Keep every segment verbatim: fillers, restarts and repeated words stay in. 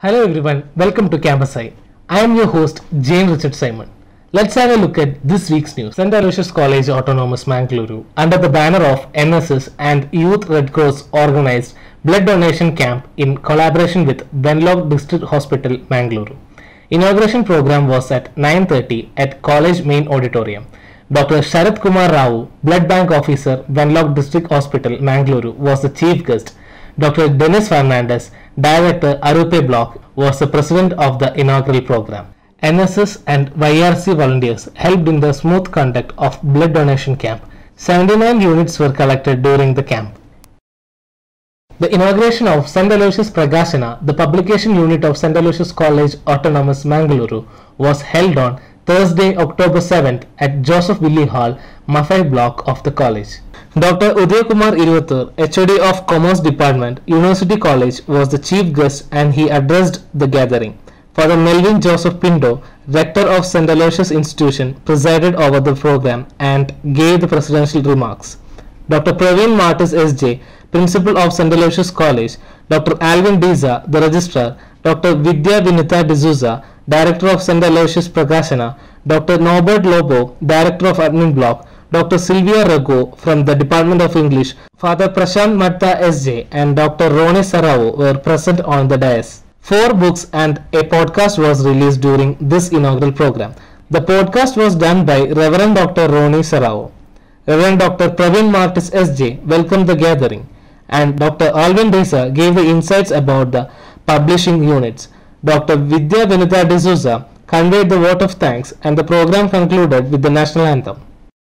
Hello everyone, welcome to Campus Eye. I am your host Jane Richard Simon. Let's have a look at this week's news. Saint Aloysius College Autonomous Mangaluru, under the banner of N S S and Youth Red Cross, organized blood donation camp in collaboration with Venlok District Hospital, Mangaluru. Inauguration program was at nine thirty at College Main Auditorium. Doctor Sharath Kumar Rao, Blood Bank Officer, Venlok District Hospital, Mangaluru, was the chief guest. Doctor Dennis Fernandez, Director, Arupe Block, was the president of the inaugural program. N S S and Y R C volunteers helped in the smooth conduct of blood donation camp. seventy-nine units were collected during the camp. The inauguration of Saint Aloysius Prakashana, the publication unit of Saint Aloysius College Autonomous Mangaluru, was held on Thursday, October seventh at Joseph Willie Hall, Maffei block of the college. Doctor Uday Kumar Iruvattur, H O D of Commerce Department, University College, was the chief guest and he addressed the gathering. Father Melvin Joseph Pinto, Rector of Saint Aloysius Institution, presided over the program and gave the presidential remarks. Doctor Praveen Martis S J, Principal of Saint Aloysius College, Doctor Alvin Diza, the Registrar, Doctor Vidya Vinita D'Souza, Director of Saint Aloysius Prakashana, Doctor Norbert Lobo, Director of Admin Block, Doctor Sylvia Rago from the Department of English, Father Prashant Matta S J and Doctor Rone Sarao were present on the dais. Four books and a podcast was released during this inaugural program. The podcast was done by Reverend Doctor Rone Sarao. Reverend Doctor Praveen Martis S J welcomed the gathering, and Doctor Alvin Disa gave the insights about the publishing units. Doctor Vidya Vinita D'Souza conveyed the vote of thanks, and the program concluded with the national anthem.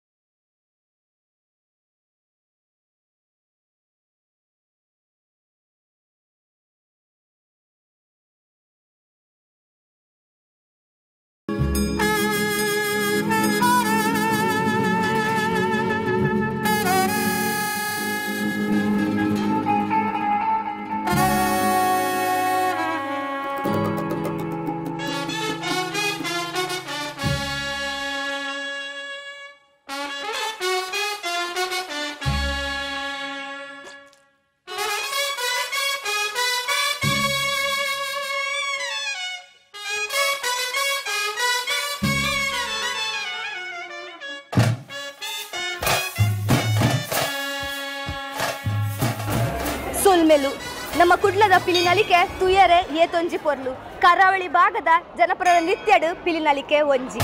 ಸುಲ್ಮೆಲು ನಮ್ಮ ಕುಡ್ಲದ ಪಿಲಿನಲಿಕೆ ತುಯರೆ ಏತೊಂಜಿ ಪೊರ್ಲು ಕರಾವಳಿ ಭಾಗದ ಜನಪರ ನಿತ್ಯಡು ಪಿಲಿನಲಿಕೆ ಒಂಜಿ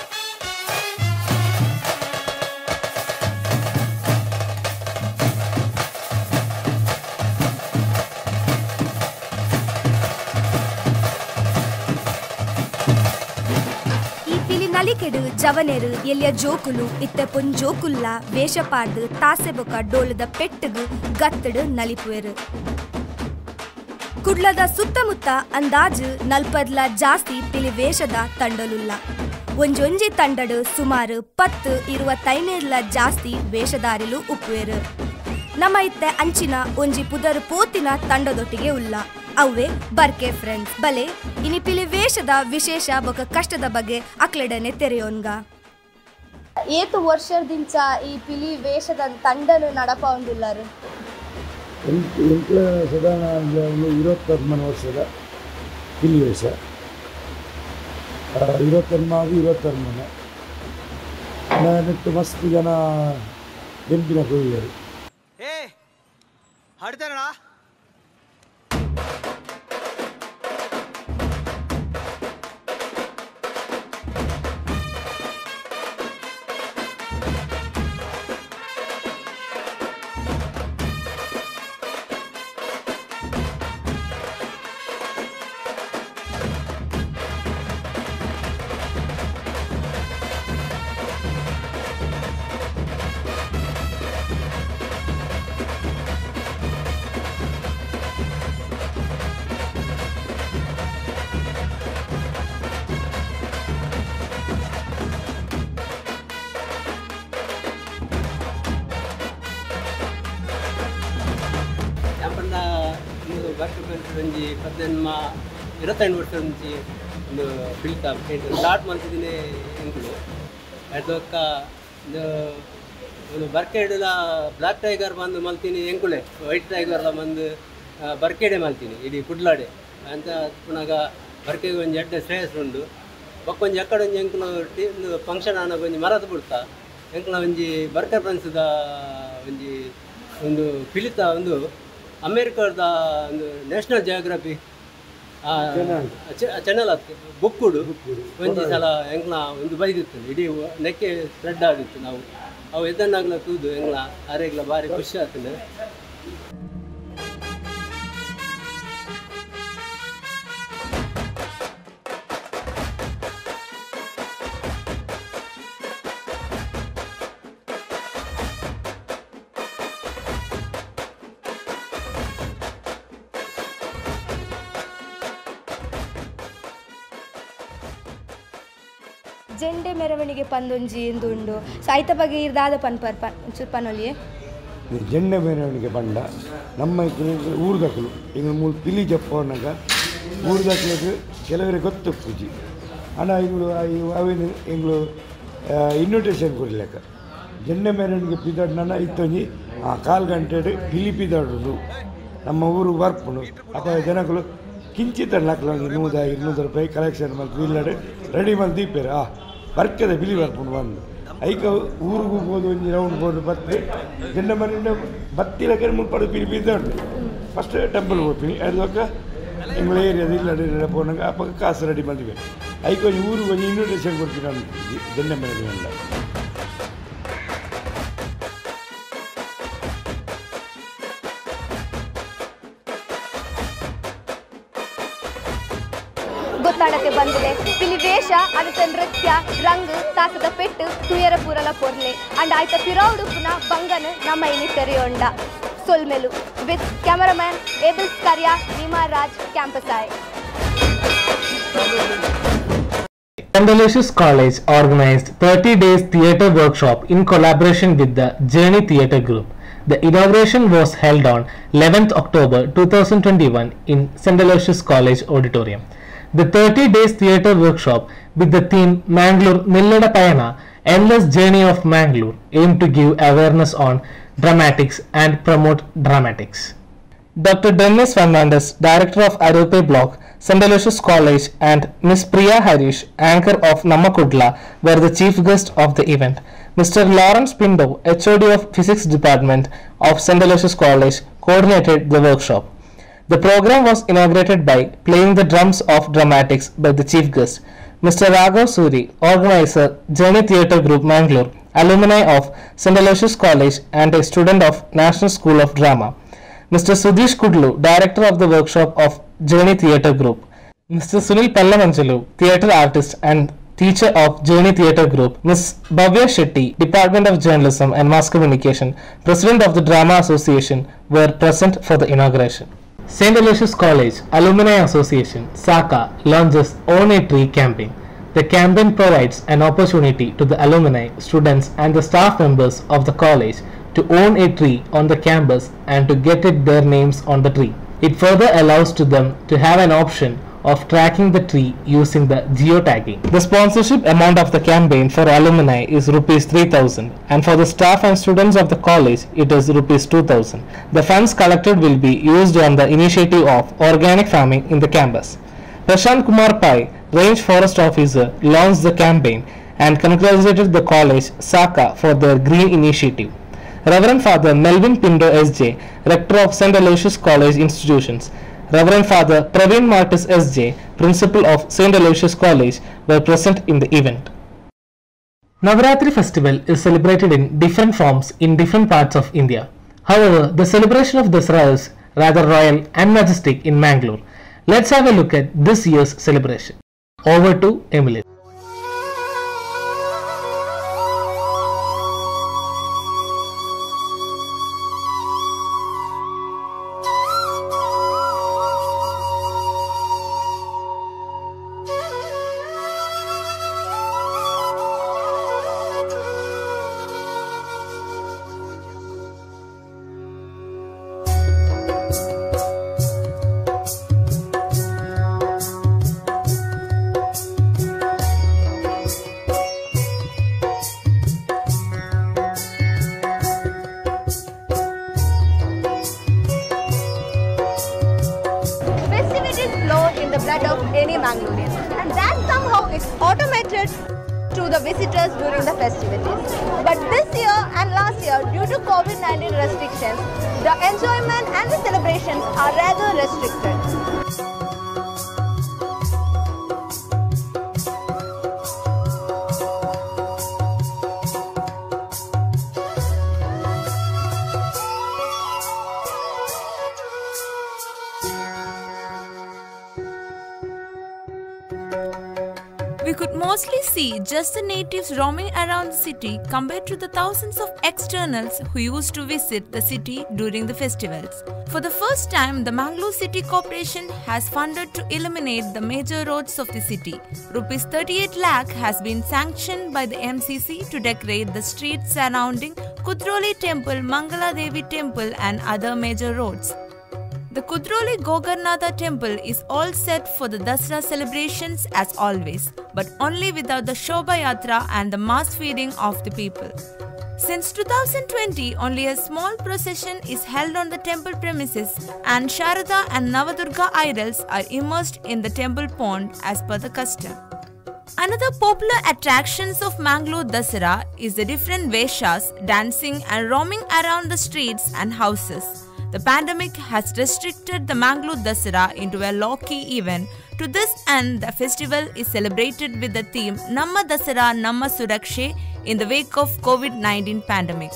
ನಲಿಕೆಡು ಜವನೆರು ಎಲ್ಲಿಯ ಜೋಕುಲು ಇತ್ತೆ ಪೊನ್ ಜೋಕುಲ್ಲ ವೇಷಪಾರ್ದು ತಾಸೆ ಬೊಕ ಡೋಲದ ಪೆಟ್ಟುಗು ಗತ್ತಡು ನಲಿಪುವೆರು ಕುಡ್ಲದ ಸುತ್ತಮುತ್ತ ಅಂದಾಜು ನಲ್ಪದ್ಲ ಜಾಸ್ತಿ ಪಿಲಿ ವೇಷದ ತಂಡಲುಲ್ಲ ಒಂಜೊಂಜಿ ತಂಡಡು ಸುಮಾರು ಪತ್ತು ಇರುವತ್ತೈನೇರ್ಲ ಜಾಸ್ತಿ ವೇಷಧಾರಿಲು ಉಪ್ಪುವೆರು ನಮ್ಮ ಇತ್ತೆ ಅಂಚಿನ ಒಂಜಿ ಪುದರು ಪೋತಿನ ತಂಡದೊಟ್ಟಿಗೆ ಉಲ್ಲ ಅವೇ ಬರ್ಕೆ ಫ್ರೆಂಡ್ಸ್ ಬಲೆ ಇನಿ ಪಿಲಿ ವೇಷದ ವಿಶೇಷ ಬೊಕ ಕಷ್ಟದ ಬಗ್ಗೆ ಅಕ್ಲೆಡನೆ ತೆರೆಯೋನ್ಗ ಏತು ವರ್ಷದಿಂದ ಈ ಪಿಲಿ ವೇಷದ ತಂಡನು ನಡಪೊಂದುಲ್ಲಾರು ಎಂಟ್ಲ ಸಾಧಾರಣ ಇರುವತ್ತೊಂಬತ್ತು ವರ್ಷದ ಪಿಲಿ ವೇಷ ಇರುವತ್ತೊಂಬತ್ತು ಇರುವತ್ತೊಂಬತ್ತು ನೆಟ್ಟು ಮಸ್ತ್ ಜನ ಬೆಂಪಿನ ಕೊಯ್ಯರು ಏ ಹಾಡ್ತಾರಣ ವರ್ಷ ಪದ್ದೆನ್ಮ ಇರುವತ್ತೈದು ವರ್ಷ నుంచి ಒಂದು ಫಿಲ್ತಾ ಸ್ಟಾರ್ಟ್ ಮಾಡ್ತಿದ್ದೀನಿ ಎಂಕುಲು ಅದಕ್ಕ ಒಂದು ಬರ್ಕೆಡ್ಲ ಬ್ಲ್ಯಾಕ್ ಟೈಗರ್ ಬಂದು ಮಲ್ತೀನಿ ಎಂಕುಲೆ ವೈಟ್ ಟೈಗರ್ಲ ಬಂದು ಬರ್ಕೆಡೆ ಮಲ್ತೀನಿ ಇಡೀ ಕುಡ್ಲಾಡೆ ಅಂತ ಪುನಗ ಬರ್ಕೆಗೆ ಒಂದು ಎಡ್ಡೆ ಶ್ರೇಯಸ್ ಉಂಡು ಬಕ್ಕೊಂಜಿ ಎಕ್ಕಡೆ ಒಂಜಿ ಎಂಕ್ಲು ಟಿ ಫಂಕ್ಷನ್ ಆನಾಗ ಒಂಜಿ ಮರದ ಬಿಡ್ತಾ ಎಂಕ್ಲ ಒಂಜಿ ಬರ್ಕರ್ ಫ್ರೆಂಡ್ಸ್ದ ಒಂಜಿ ಒಂದು ಫಿಲಿತ ಒಂದು ಅಮೇರಿಕಾದ ಒಂದು ನ್ಯಾಷನಲ್ ಜಿಯೋಗ್ರಫಿ ಚಾನಲ್ ಅದಕ್ಕೆ ಬುಕ್ಕುಡು ಒಂಜಿ ಸಲ ಎಂಕ್ಲ ಒಂದು ಬೈದಿತ್ತು ಇಡೀ ನೆಕ್ಕೆ ಸ್ಪ್ರೆಡ್ ಆಗಿತ್ತು ನಾವು ಅವು ಎದನ್ನಾಗ್ಲ ತೂದು ಎಂಗ್ಲ ಅರೆಗ್ಲ ಭಾರಿ ಖುಷಿ ಆಗ್ತದೆ. ಜೆಂಡೆ ಮೆರವಣಿಗೆ ಪಂದೊಂಜಿ ಎಂದುಂಡು ಸಾಹಿತ್ಯ ಬಗ್ಗೆ ಇರ್ದಾದ ಪನ್ಪರ್ ಪನ್ ಒಂಚೂರು ಪನೊಲಿಯೇ ಜೆಂಡೆ ಮೆರವಣಿಗೆ ಪಂಡ ನಮ್ಮ ಊರ್ದಕ್ಕಲು ಈಗ ಮೂರು ಪಿಲಿ ಜಪ್ಪನಾಗ ಊರ್ದಕ್ಕಲಿಗೆ ಕೆಲವರಿಗೆ ಗೊತ್ತು ಪೂಜಿ ಹಣ ಇಗಳು ಅವೇನು ಎಂಗಳು ಇನ್ವಿಟೇಷನ್ ಕೊಡಲೆಕ್ಕ ಜೆಂಡೆ ಮೆರವಣಿಗೆ ಪಿದಾಡ್ನ ಇತ್ತೊಂಜಿ ಆ ಕಾಲು ಗಂಟೆ ಪಿಲಿ ಪಿದಾಡುದು ನಮ್ಮ ಊರು ಬರ್ಪುಣು ಅಪ್ಪ ಜನಗಳು ಕಿಂಚಿತ್ ಹಾಕ್ಲ ಒಂದು ನೂರ ಇನ್ನೂರು ರೂಪಾಯಿ ಕಲೆಕ್ಷನ್ ಮಾಡಿ ಇಲ್ಲಡೆ ರೆಡಿ ಮಾಡಿ ದೀಪೇರ ಆ ಬರ್ಕದ ಬಿಲಿ ಬರ್ಕೊಂಡು ಬಂದು ಐಕ ಊರಿಗೂ ಹೋಗೋದು ಒಂದು ರೌಂಡ್ ಹೋಗೋದು ಬತ್ತೆ ಜೆಂಡ ಮನೆಯಿಂದ ಬತ್ತಿಲಕ್ಕೆ ಮುಲ್ಪಡು ಪಿಲಿ ಬಿದ್ದಾಡು ಫಸ್ಟ್ ಟೆಂಪಲ್ ಹೋಗ್ತೀನಿ ಅದಕ್ಕ ಎಂಗಳ ಏರಿಯಾದ ಇಲ್ಲಡೆ ಪೋನಾಗ ಅಪ್ಪ ಕಾಸು ರೆಡಿ ಮಾಡಿವೆ ಐಕ ಒಂದು ಊರಿಗೆ ಒಂದು ಇನ್ವಿಟೇಷನ್ ಕೊಡ್ತೀನಿ ಅಂತ ಜೆಂಡ ಮನೆಯಿಂದ. ಗೊತ್ತಾಡಕ್ಕೆ ಬಂದಿದೆ ಪಿಲಿ ವೇಷ ಅದಕ್ಕೆ ನೃತ್ಯ ರಂಗ್ ತಾಸದ ಪೆಟ್ಟು ತುಯರ ಪೂರಲ ಪೊರ್ಲೆ ಅಂಡ್ ಆಯ್ತ ಪಿರೌಡು ಪುನಃ ಬಂಗನ ನಮ್ಮ ಇನಿ ತೆರೆಯೊಂಡ ಸೊಲ್ಮೆಲು ವಿತ್ ಕ್ಯಾಮರಾಮ್ಯಾನ್ ಏಬಲ್ಸ್ ಕಾರ್ಯ ನಿಮಾ ರಾಜ್ ಕ್ಯಾಂಪಸ್ ಆಯ್. Saint Aloysius College organized thirty days theatre workshop in collaboration with the Journey Theatre Group. The inauguration was held on eleventh October two thousand twenty-one in Saint Aloysius College Auditorium. The thirty days theatre workshop with the theme Mangalore Nillada Payana, Endless Journey of Mangalore aimed to give awareness on dramatics and promote dramatics. Doctor Dennis Fernandez, Director of Arope Block, Saint Aloysius College, and Miss Priya Harish, Anchor of Namakudla, were the chief guests of the event. Mister Lawrence Pindo, H O D of Physics Department of Saint Aloysius College, coordinated the workshop. The program was inaugurated by playing the drums of dramatics by the chief guest, Mister Raghav Suri, organizer, Journey Theatre Group, Mangalore, alumni of Saint Aloysius College and a student of National School of Drama. Mister Sudhish Kudlu, director of the workshop of Journey Theatre Group. Mister Sunil Pallamanjalu, theatre artist and teacher of Journey Theatre Group. Miss Bhavya Shetty, Department of Journalism and Mass Communication, President of the Drama Association, were present for the inauguration. Saint Aloysius College Alumni Association (SACA) launches Own a Tree campaign. The campaign provides an opportunity to the alumni, students and the staff members of the college to own a tree on the campus and to get it their names on the tree. It further allows to them to have an option of tracking the tree using the geotagging. The sponsorship amount of the campaign for alumni is rupees three thousand and for the staff and students of the college it is rupees two thousand. The funds collected will be used on the initiative of organic farming in the campus. Prashant Kumar Pai, Range Forest Officer, launched the campaign and congratulated the college SACA for their green initiative. Reverend Father Melvin Pindo S J, Rector of Saint Aloysius College Institutions, Reverend Father Praveen Martis S J, Principal of Saint Aloysius College, were present in the event. Navaratri festival is celebrated in different forms in different parts of India. However, the celebration of Dasara is rather royal and majestic in Mangalore. Let's have a look at this year's celebration. Over to Emily. heart of any Mangalorean, and that somehow is automated to the visitors during the festivities. But this year and last year, due to COVID nineteen restrictions, the enjoyment and the celebrations are rather restricted. We could mostly see just the natives roaming around the city compared to the thousands of externals who used to visit the city during the festivals. For the first time, the Mangalore City Corporation has funded to illuminate the major roads of the city. Rupees thirty-eight lakh has been sanctioned by the M C C to decorate the streets surrounding Kudroli Temple, Mangala Devi Temple and other major roads. The Kudroli Gokarnatha temple is all set for the Dasara celebrations as always, but only without the Shobha Yatra and the mass feeding of the people. Since two thousand twenty, only a small procession is held on the temple premises and Sharada and Navadurga idols are immersed in the temple pond as per the custom. Another popular attractions of Mangalore Dasara is the different Veshas, dancing and roaming around the streets and houses. The pandemic has restricted the Mangalore Dasara into a low-key event. To this end, the festival is celebrated with the theme Namma Dasara Namma Surakshe in the wake of COVID nineteen pandemic.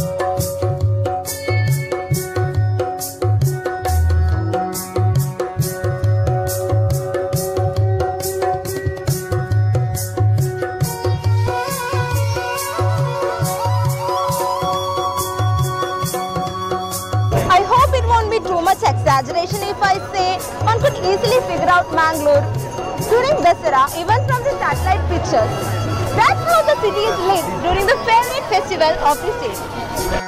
Too much exaggeration if I say one could easily figure out Mangalore during Dasara even from the satellite pictures. That's how the city is lit during the favorite festival of the state.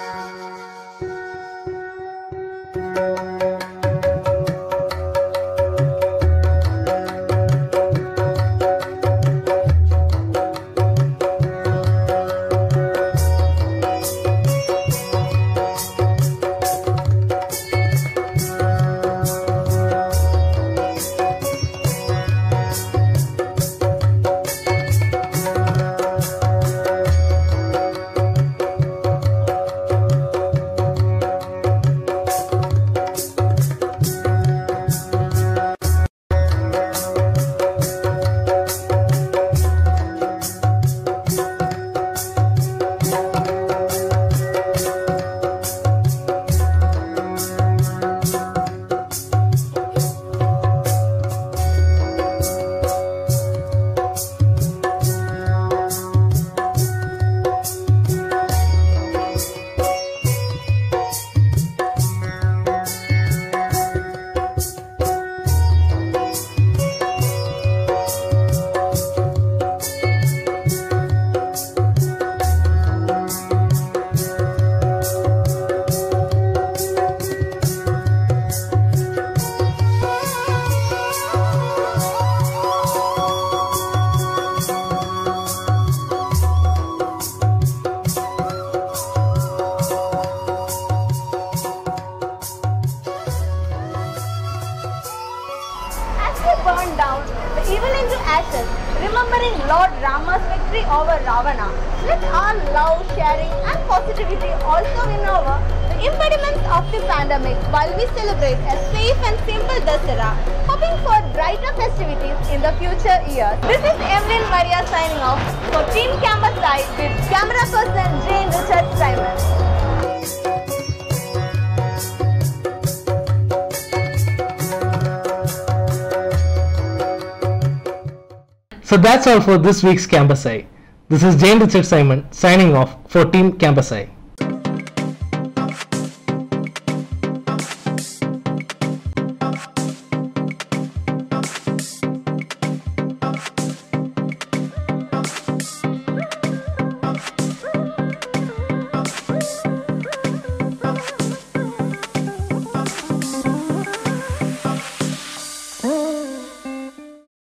Burned down the evil into ashes, remembering Lord Rama's victory over Ravana. Let our love, sharing and positivity also win over the impediments of the pandemic while we celebrate a safe and simple Dasara, hoping for brighter festivities in the future years. This is Evelyn Maria signing off for Team Campus Side with camera person Jane Richard Simon. So that's all for this week's Campus Eye. This is Jane Richard Simon signing off for Team Campus Eye.